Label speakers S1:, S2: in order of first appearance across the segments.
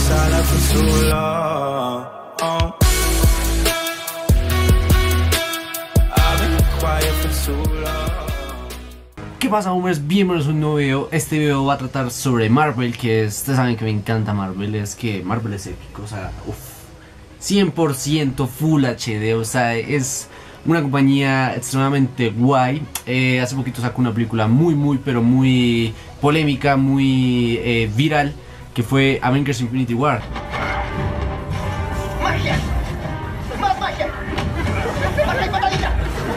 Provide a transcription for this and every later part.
S1: silent for too long. I've been quiet for too long.
S2: ¿Qué pasa, boomers? Bienvenidos a un nuevo video. Este video va a tratar sobre Marvel, que ustedes saben que me encanta Marvel. Es que Marvel es épico, o sea, 100% Full HD, o sea, es una compañía extremadamente guay. Hace poquito sacó una película pero muy polémica, muy viral, que fue Avengers Infinity War.
S3: ¡Magia! ¡Más magia! ¡Magia y patadita!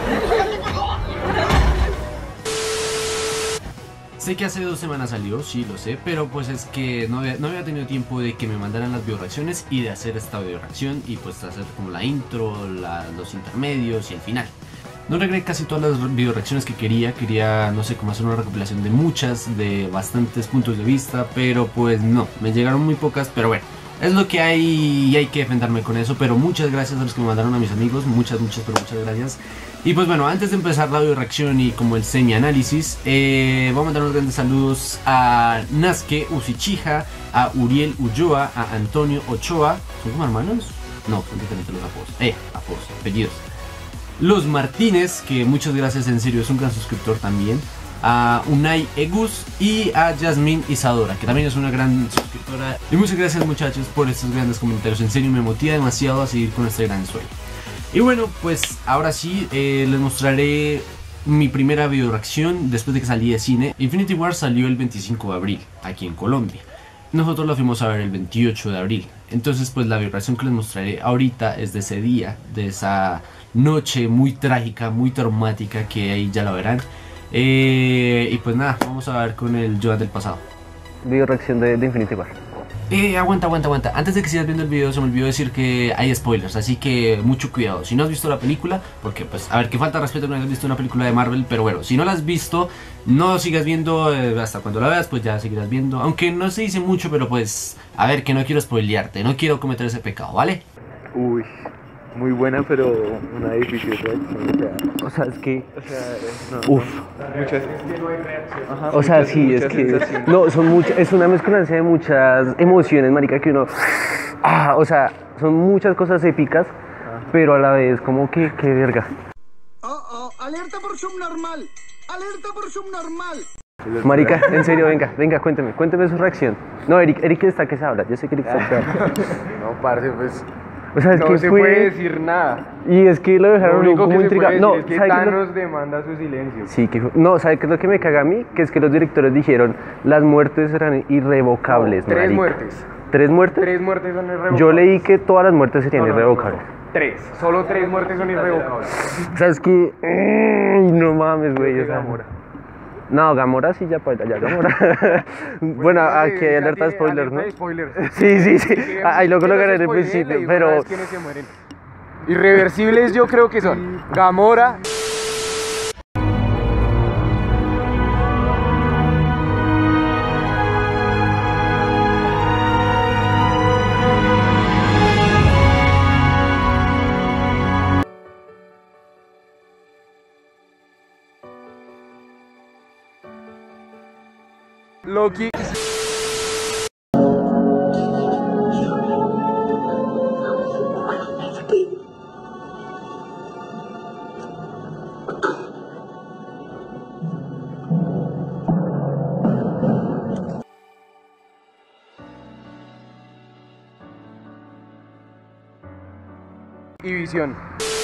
S2: Sé que hace 2 semanas salió, sí lo sé, pero pues es que no había tenido tiempo de que me mandaran las videoreacciones y de hacer esta videoreacción y pues hacer como la intro, los intermedios y el final. No logré casi todas las videoreacciones que quería, no sé, cómo hacer una recopilación de bastantes puntos de vista, pero pues no, me llegaron muy pocas, pero bueno, es lo que hay y hay que defenderme con eso. Pero muchas gracias a los que me mandaron, a mis amigos, muchas gracias. Y pues bueno, antes de empezar la videoreacción y como el semi-análisis, voy a mandar unos grandes saludos a Nasuke Uchiha, a Uriel Ulloa, a Antonio Ochoa. ¿Son como hermanos? No, son diferentes los apodos, apellidos. Los Martínez, que muchas gracias, en serio, es un gran suscriptor también. A Unai Egus y a Yasmin Isadora, que también es una gran suscriptora. Y muchas gracias, muchachos, por estos grandes comentarios. En serio, me motiva demasiado a seguir con este gran sueño. Y bueno, pues ahora sí, les mostraré mi primera videoreacción después de que salí de cine. Infinity War salió el 25 de abril, aquí en Colombia. Nosotros la fuimos a ver el 28 de abril. Entonces pues la videoreacción que les mostraré ahorita es de ese día, de esa noche muy trágica, muy traumática, que ahí ya la verán. Y pues nada, vamos a ver con el Joan del pasado.
S4: Videoreacción de Infinity War.
S2: Aguanta. Antes de que sigas viendo el video, se me olvidó decir que hay spoilers, así que mucho cuidado. Si no has visto la película, porque pues, a ver, que falta de respeto que no hayas visto una película de Marvel, pero bueno, si no la has visto, no sigas viendo hasta cuando la veas, pues ya seguirás viendo. Aunque no se dice mucho, pero pues, a ver, que no quiero spoilearte, no quiero cometer ese pecado, ¿vale?
S4: Uy, muy buena, pero una difícil reacción. O sea, es que... Uf.
S5: Muchas. Es que no hay reacción.
S4: Ajá, o sea, sí, es que... No, son muchas... Es una mezcolancia de muchas emociones, marica, que uno... o sea, son muchas cosas épicas, pero a la vez como que... ¡Qué verga!
S3: ¡Alerta por subnormal! ¡Alerta por subnormal!
S4: Marica, en serio, venga, cuénteme su reacción. No, Eric está que se habla, yo sé que Eric está que habla.
S5: No, parce, pues...
S4: O sea, es
S5: no
S4: que
S5: se
S4: fue...
S5: puede decir nada.
S4: Y es que lo dejaron
S5: Lo único
S4: como
S5: que se puede
S4: intrigado.
S5: decir es que Thanos demanda su silencio.
S4: Sí, no, ¿sabe qué es lo que me caga a mí? Que es que los directores dijeron las muertes eran irrevocables.
S5: No, 3
S4: marica.
S5: muertes.
S4: ¿3 muertes?
S5: 3 muertes son irrevocables.
S4: Yo leí que todas las muertes serían irrevocables.
S5: 3. Solo 3 muertes son irrevocables.
S4: O sea, es que... no mames, güey. O sea,
S5: Gamora.
S4: No, Gamora sí, ya Gamora. Bueno, aquí hay alerta de spoilers, ¿no? Sí. Ahí luego lo agarré en el principio, pero...
S5: ¿Quiénes se mueren? Irreversibles yo creo que son Gamora. Loki. Y Visión.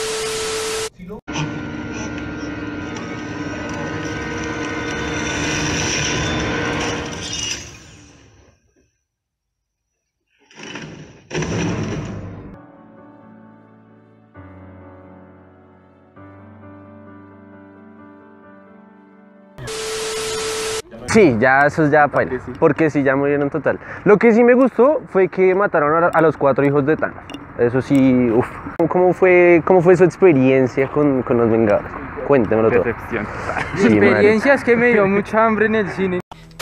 S4: Sí, ya eso es ya paila, porque sí, ya murieron total. Lo que sí me gustó fue que mataron a los 4 hijos de Thanos. Eso sí, uff. ¿Cómo fue su experiencia con los Vengadores? Cuéntemelo todo.
S5: Decepción.
S4: Sí,
S5: Mi experiencia es que me dio mucha hambre en el cine.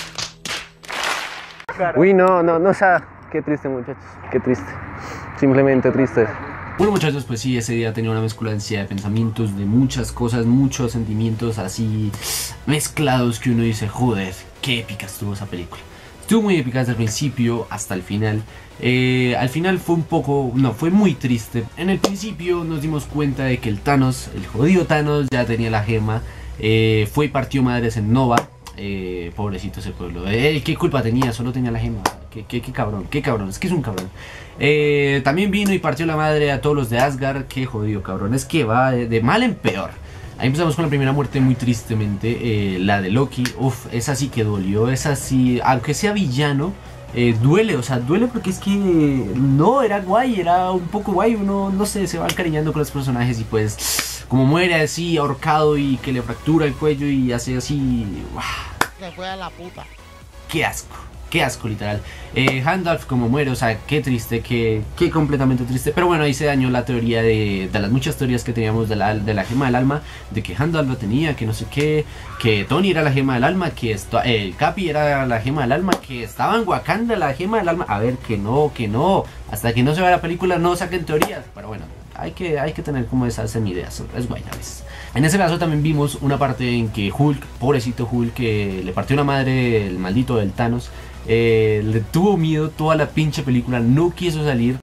S4: Uy, no, o sea, qué triste, muchachos, qué triste. Simplemente triste.
S2: Bueno, muchachos, pues sí, ese día tenía una mezcolancia de pensamientos, de muchas cosas, muchos sentimientos así mezclados que uno dice, joder, qué épica estuvo esa película. Estuvo muy épica desde el principio hasta el final. Al final fue un poco, no, fue muy triste. En el principio nos dimos cuenta de que el Thanos, el jodido Thanos, ya tenía la gema. Fue y partió madres en Nova. Pobrecito ese pueblo. ¿Qué culpa tenía? Solo tenía la gema. Qué cabrón, es que es un cabrón. También vino y partió la madre a todos los de Asgard. Qué jodido cabrón, es que va de mal en peor. Ahí empezamos con la primera muerte muy tristemente, la de Loki. Uf, esa sí que dolió, esa sí, aunque sea villano, duele, o sea, duele porque es que no, era guay, era un poco guay, uno, no sé, se va encariñando con los personajes y pues, como muere así, ahorcado y que le fractura el cuello y hace así, ¡guau!
S3: Se fue a la puta.
S2: Qué asco literal. Gandalf como muere, o sea, qué triste, qué completamente triste. Pero bueno, ahí se dañó la teoría de las muchas teorías que teníamos de la gema del alma, de que Gandalf lo tenía, que no sé qué, que Tony era la gema del alma, que Capi era la gema del alma, que estaba en Wakanda la gema del alma. A ver, que no, hasta que no se vea la película no saquen teorías. Pero bueno, hay que tener como esas semideas, es guay a veces. En ese caso también vimos una parte en que Hulk, pobrecito Hulk, que le partió una madre el maldito del Thanos. Le tuvo miedo toda la pinche película, no quiso salir.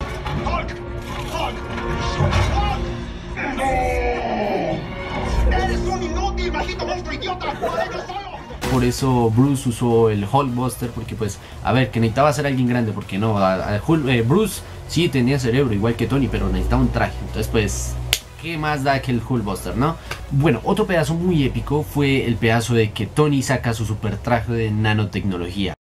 S3: ¡Eres un inútil, maldito monstruo idiota!
S2: Por eso Bruce usó el Hulkbuster, porque pues, a ver, que necesitaba ser alguien grande, porque no, Bruce sí tenía cerebro, igual que Tony, pero necesitaba un traje, entonces pues, ¿qué más da que el Hulkbuster, no? Bueno, otro pedazo muy épico fue el pedazo de que Tony saca su super traje de nanotecnología.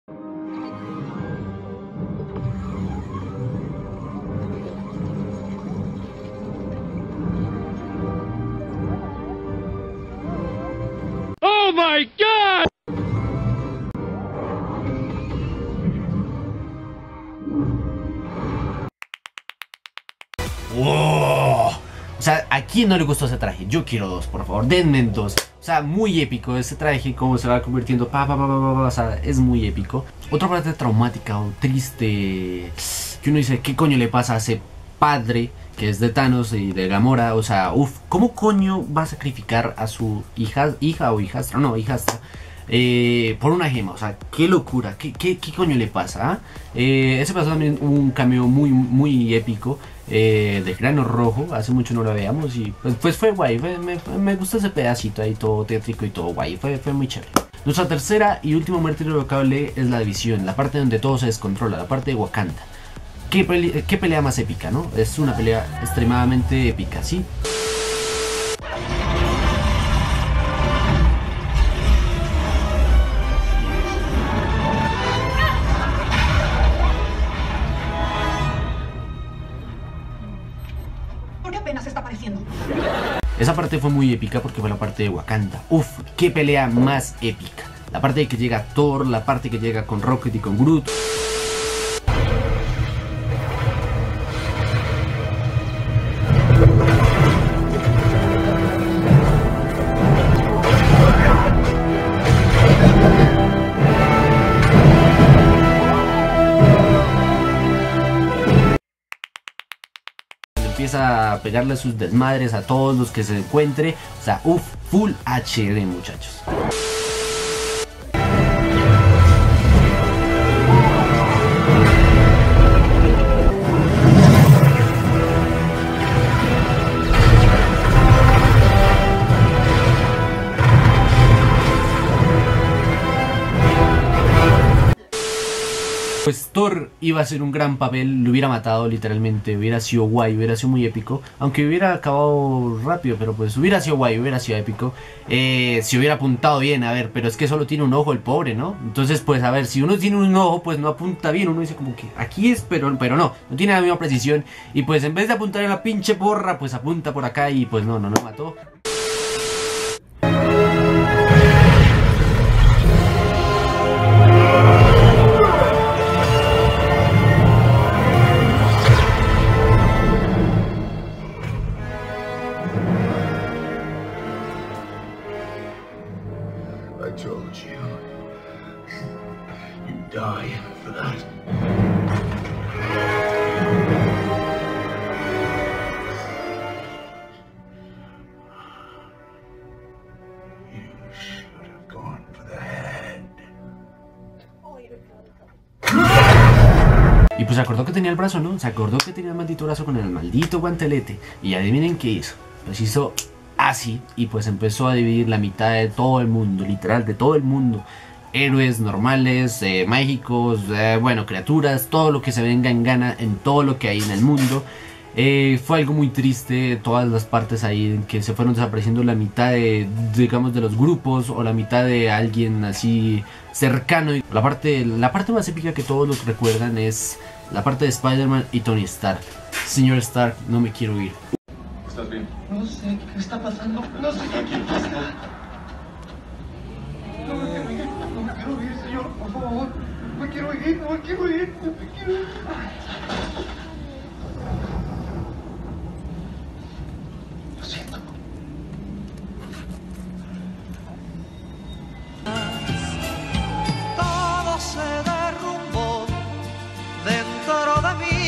S6: Oh my God!
S2: ¡Wow! O sea, ¿a quién no le gustó ese traje? Yo quiero dos, por favor, denme dos. O sea, muy épico ese traje, cómo se va convirtiendo, o sea, es muy épico. Otra parte traumática o triste, que uno dice, ¿qué coño le pasa a ese padre que es de Thanos y de Gamora? O sea, uff, ¿cómo coño va a sacrificar a su hija o hijastra? No, hijastra. Por una gema, o sea, qué locura, qué coño le pasa, ese pasó también un cameo muy épico de Grano Rojo, hace mucho no lo veíamos y pues fue guay, me gusta ese pedacito ahí todo tétrico y todo guay, fue muy chévere. Nuestra tercera y última muerte irrevocable es la división, la parte donde todo se descontrola, la parte de Wakanda. Qué pelea más épica, ¿no? Es una pelea extremadamente épica, ¿sí?
S3: Apenas está apareciendo.
S2: Esa parte fue muy épica porque fue la parte de Wakanda. Uf, qué pelea más épica. La parte de que llega Thor, la parte que llega con Rocket y con Groot. Empieza a pegarle sus desmadres a todos los que se encuentre. O sea, uff, full HD, muchachos. Pues Thor iba a ser un gran papel, lo hubiera matado literalmente, hubiera sido guay, hubiera sido muy épico. Aunque hubiera acabado rápido, pero pues hubiera sido guay, hubiera sido épico. Si hubiera apuntado bien, a ver, pero es que solo tiene un ojo el pobre, ¿no? Entonces pues a ver, si uno tiene un ojo, pues no apunta bien, uno dice como que aquí es, pero no tiene la misma precisión. Y pues en vez de apuntar en la pinche porra, pues apunta por acá y pues no mató. pues se acordó que tenía el brazo, ¿no? Se acordó que tenía el maldito brazo con el maldito guantelete. Y adivinen qué hizo. Pues hizo así y pues empezó a dividir la mitad de todo el mundo, literal de todo el mundo. Héroes normales, mágicos, bueno, criaturas, todo lo que se venga en gana en todo lo que hay en el mundo. Fue algo muy triste, todas las partes ahí en que se fueron desapareciendo la mitad de, digamos, de los grupos o la mitad de alguien así cercano. Y la parte más épica que todos los recuerdan es la parte de Spider-Man y Tony Stark. Señor Stark, no me quiero ir.
S1: ¿Estás bien?
S3: No sé qué está pasando. No sé qué pasa. No me quiero ir. No me quiero ir, señor. Por favor. No me quiero ir. No me quiero ir. No me quiero ir. Lo siento.
S7: Todo se derrumbó dentro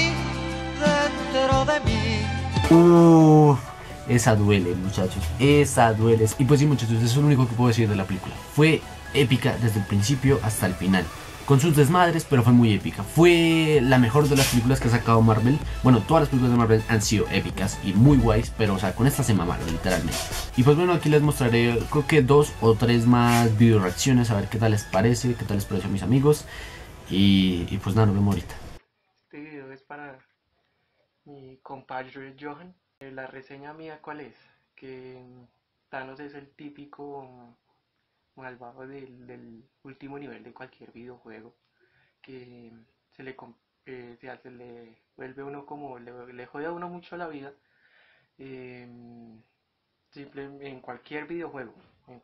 S7: de mí.
S2: Esa duele, muchachos, esa duele. Y pues sí, muchachos, eso es lo único que puedo decir de la película. Fue épica desde el principio hasta el final, con sus desmadres, pero fue muy épica. Fue la mejor de las películas que ha sacado Marvel. Bueno, todas las películas de Marvel han sido épicas y muy guays, pero o sea, con esta se mamaron literalmente. Y pues bueno, aquí les mostraré creo que 2 o 3 más video reacciones, a ver qué tal les parece, qué tal les pareció a mis amigos. Y pues nada, nos vemos ahorita.
S8: Este video es para mi compadre Johan. La reseña mía, ¿cuál es? Que Thanos es el típico malvado del último nivel de cualquier videojuego, que se le vuelve uno como, le jode a uno mucho la vida, en cualquier videojuego,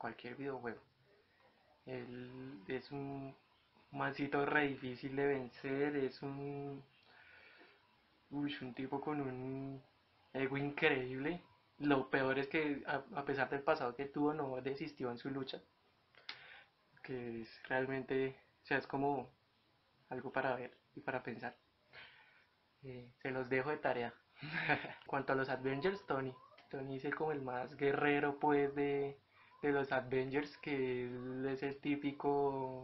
S8: Él es un mancito re difícil de vencer, es un tipo con un ego increíble. Lo peor es que a pesar del pasado que tuvo, no desistió en su lucha, que es realmente, o sea, es como algo para ver y para pensar. Se los dejo de tarea. Cuanto a los Avengers, Tony es como el más guerrero pues de los Avengers, que él es el típico,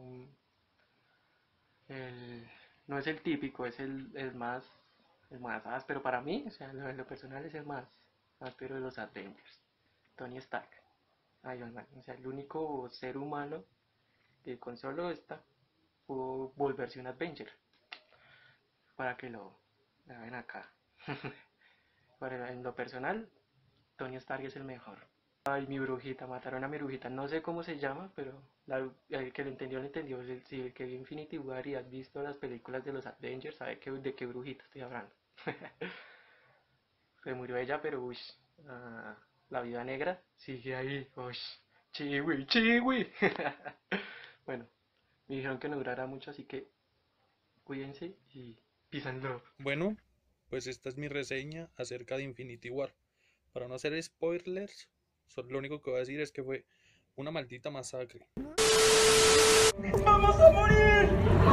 S8: no es el típico, es el más áspero para mí, o sea, en lo personal es el más áspero de los Avengers, Tony Stark, Iron Man, o sea, el único ser humano que con solo esta pudo volverse un Avenger, para que lo vean acá. En lo personal, Tony Stark es el mejor. Ay, mi brujita, mataron a mi brujita, no sé cómo se llama, pero el que lo entendió, si el que vio Infinity War y has visto las películas de los Avengers, sabe de qué brujita estoy hablando. Se murió ella, pero la Viuda Negra sigue ahí, chiwi. Bueno, me dijeron que no durará mucho, así que cuídense y peace and love.
S9: Bueno, pues esta es mi reseña acerca de Infinity War. Para no hacer spoilers, lo único que voy a decir es que fue una maldita masacre.
S3: ¡Vamos a morir!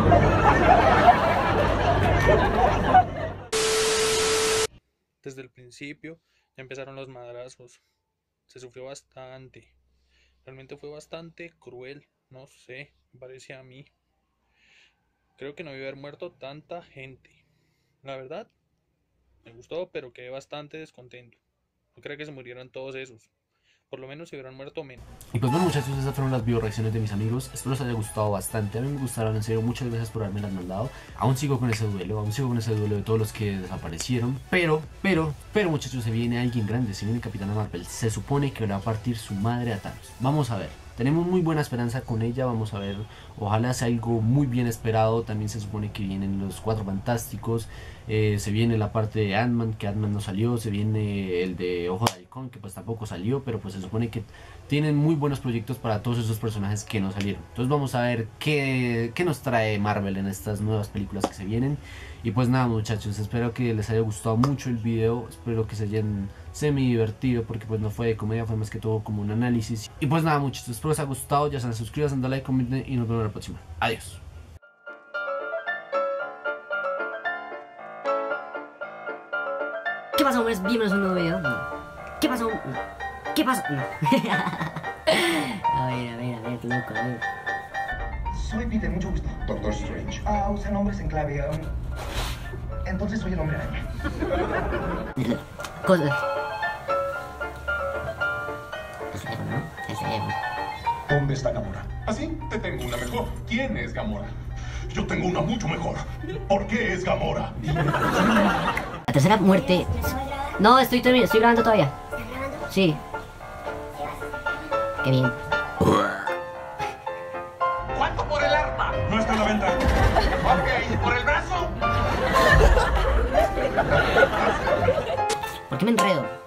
S9: Desde el principio ya empezaron los madrazos. Se sufrió bastante. Realmente fue bastante cruel. No sé, me parece a mí. Creo que no debió haber muerto tanta gente. La verdad, me gustó, pero quedé bastante descontento. No creo que se murieran todos esos. Por lo menos se hubieran muerto menos.
S2: Y pues bueno, muchachos, esas fueron las video reacciones de mis amigos. Espero les haya gustado bastante. A mí me gustaron, en serio. Muchas gracias por haberme las mandado. Aún sigo con ese duelo de todos los que desaparecieron. Pero muchachos, se viene alguien grande. Se viene Capitana Marvel. Se supone que le va a partir su madre a Thanos. Vamos a ver. Tenemos muy buena esperanza con ella, vamos a ver, ojalá sea algo muy bien esperado. También se supone que vienen los Cuatro Fantásticos, se viene la parte de Ant-Man, que Ant-Man no salió, se viene el de Ojo de Halcón, que pues tampoco salió, pero pues se supone que tienen muy buenos proyectos para todos esos personajes que no salieron. Entonces vamos a ver qué nos trae Marvel en estas nuevas películas que se vienen. Y pues nada, muchachos, espero que les haya gustado mucho el video, espero que se hayan semi divertido, porque pues no fue de comedia, fue más que todo como un análisis. Y pues nada, muchachos, espero les haya gustado, ya saben, suscríbanse, dale like, comenten y nos vemos en la próxima. Adiós.
S10: ¿Qué pasó, hombres? Bienvenidos a un nuevo video. ¿Qué pasó? ¿Qué pasó? No. A ver, loco, a ver.
S3: Soy Peter, mucho gusto.
S11: Doctor Strange.
S3: Usa nombres en clave. entonces soy el hombre araña.
S10: Cosa. El teléfono, ¿no? El teléfono.
S11: ¿Dónde está Gamora? Así te tengo una mejor. ¿Quién es Gamora? Yo tengo una mucho mejor. ¿Por qué es Gamora?
S10: La tercera muerte. No, estoy grabando todavía. Sí. Qué bien.
S11: ¿Cuánto por el arma? No está a la venta. Ok, ¿por el brazo?
S10: ¿Por qué me enredo?